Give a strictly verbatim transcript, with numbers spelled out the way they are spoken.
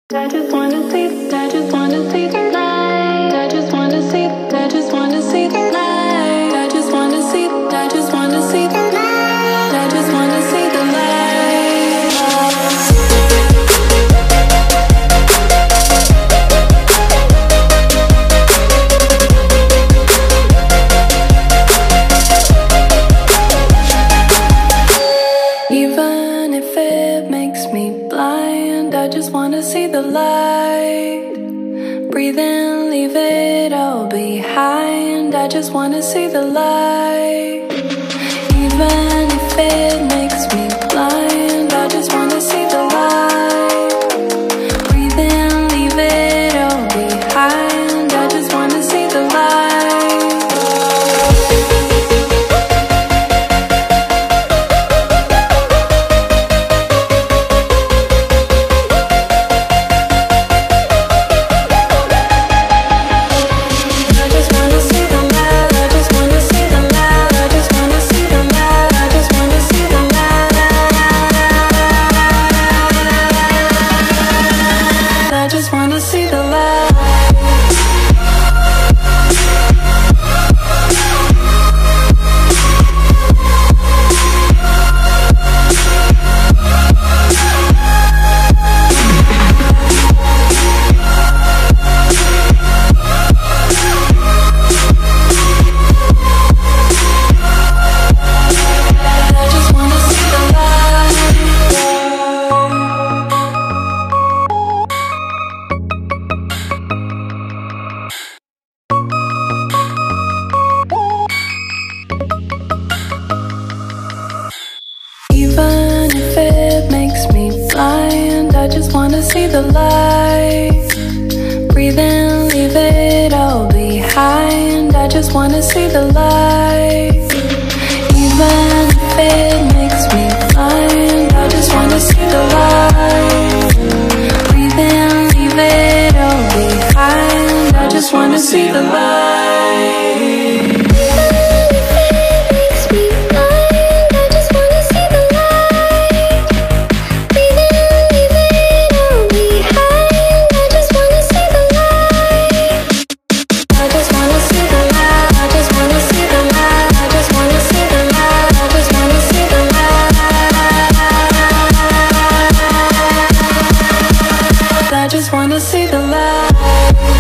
I just wanna see, I just wanna see the light. I just wanna see, I just wanna see the light. I just wanna see, I just wanna see the light. I just wanna see the light. Even if it makes me blind, I just wanna see the light. Breathe in, leave it all behind. I just wanna see the light. Even if it makes me blind, I just wanna see the light. Breathe in, leave it all behind. I just wanna see the light. Even if it makes me blind, I just wanna see the light. Breathe in, leave it all behind. I just wanna see the light. Even if it makes me blind, I just wanna see the light. Breathe in, leave it all behind. I just wanna see the light. I just wanna see the light.